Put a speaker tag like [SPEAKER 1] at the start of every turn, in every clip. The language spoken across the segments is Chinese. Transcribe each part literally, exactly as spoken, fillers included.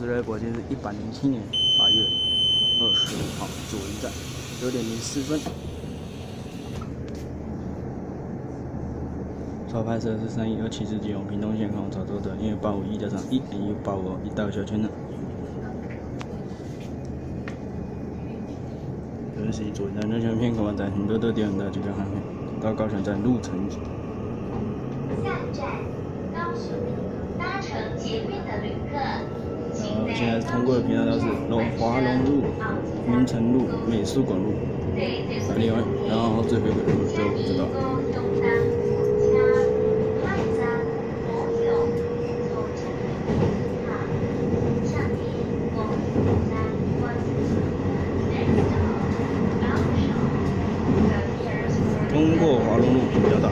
[SPEAKER 1] 时的国庆是一百零七年八月二十五号左一站，九点零四分。超拍摄是三一二七四基隆屏东县港潮州的，因为八五一加上一点一八五一大个小圈呢。这是左站热线片，口完站很多的点很大，就叫航片到高雄站路程。
[SPEAKER 2] 下一站高雄，搭乘捷运的旅客。
[SPEAKER 1] 呃，现在通过的频道都是龙华龙路、明城路、美术馆路，啊，另外，然后最后一个路就不知道。通过华龙路比较大。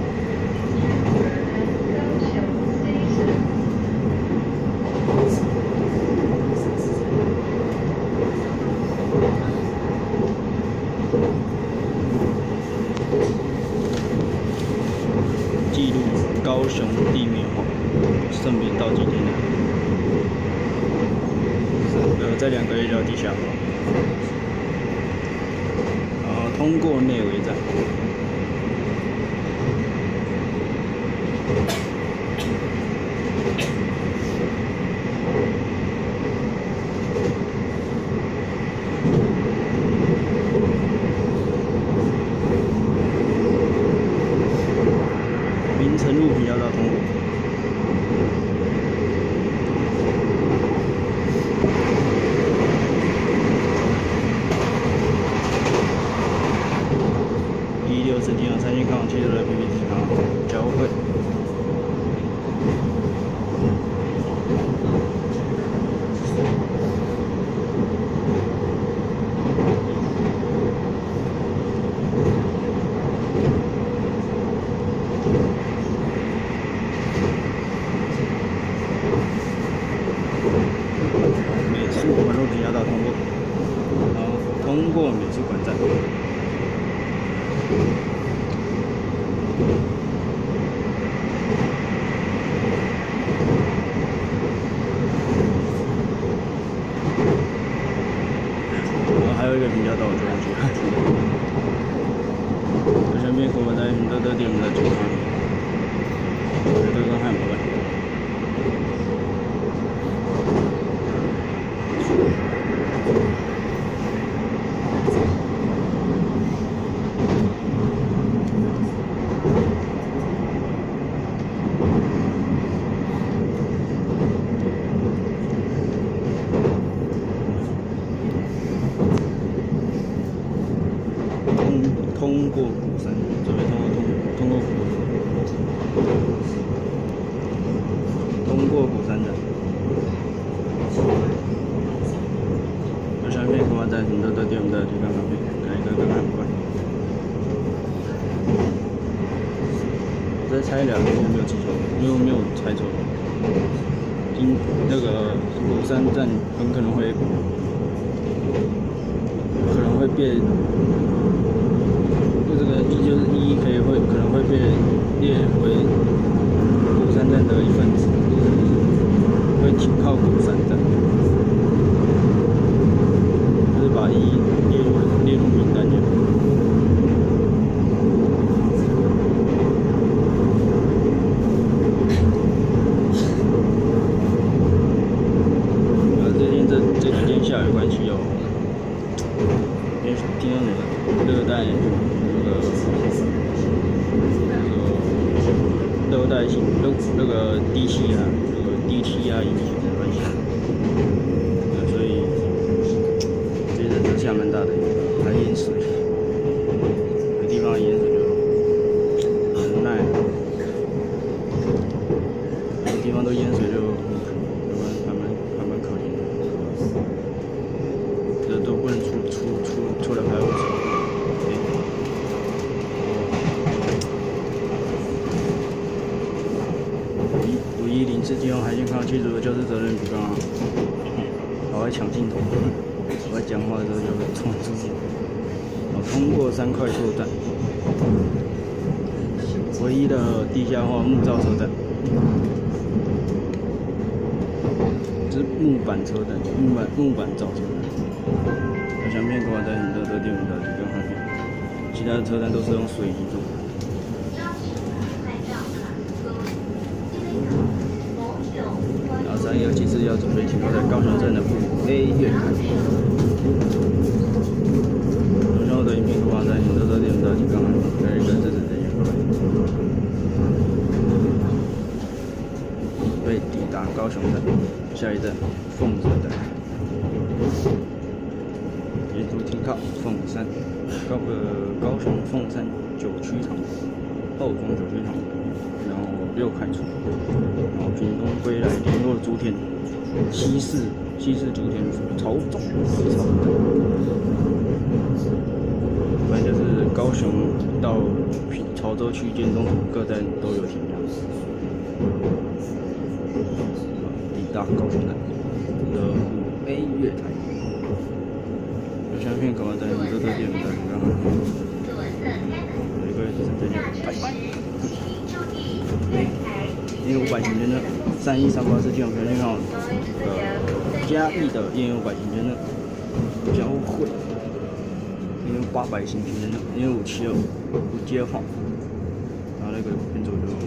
[SPEAKER 1] 记录高雄地面化，顺便到几天了？呃，在两个月就要地下化，然后通过内围站。明城路比较大通过。一六四地方三星康汽车的 P P T 卡交汇。美术馆路比较大通过，然后通过美术馆站。然后还有一个比较大，我昨天去看。我身边跟我在很多的店在做饭，我觉得都还蛮稳。通过鼓山，这边通过通通过通过鼓山站。我相信看完在很多的店的地方上面，看一个看看不惯。我在猜两个，我没有记错，因为我没有猜错。今那个鼓山站很可能会可能会变。这个一就是一，可以会可能会被列为鼓山站的一份子，就是会停靠鼓山站，就是把一列入列入名单里。然后最近这这几天下雨关系哦，因为听到那个热带。热带性热那个低气压，那个低气压引起的关系，所以这阵子下蛮大的雨，还淹水，有地方淹水就很无奈，有的地方都淹水就还蛮还蛮可怜的，这都不能出出出出来排污水。五一零次基隆海鲜康七组的就是责任比较好，我会抢镜头，我在讲话的时候就会冲出去。我通过三块厝站，唯一的地下化木造车站，只木板车灯，木板木板造车灯。有相片给我在你的的店里的这个上面，其他的车灯都是用水泥做的。然后三一二七四要准备停靠在高雄站的五 A 月台。有相的影片给我在你的的店里的这个上面，在一个这这这一块。准备抵达高雄站，下一站凤山站。沿途停靠凤山，高个高雄凤山九曲场，后庄九曲场，然后六开出，然后屏东归来联络竹田，西市西市竹田潮中潮，反正就是高雄到潮州区间中途各站都有停量。抵达高雄站的五 A 月台。有相片赶快在你这个店里的然后有一个就是再见，拜拜。烟五百行圈的三一三八四这种票券号，呃，嘉义的烟五百行圈的交汇，烟八百行圈的烟五七二不接号，然后那个偏左就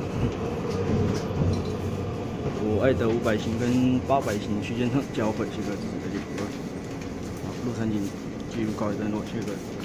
[SPEAKER 1] 我爱的五百行跟八百行区间上交汇，这个是这里。洛杉矶记录高一段落，这个。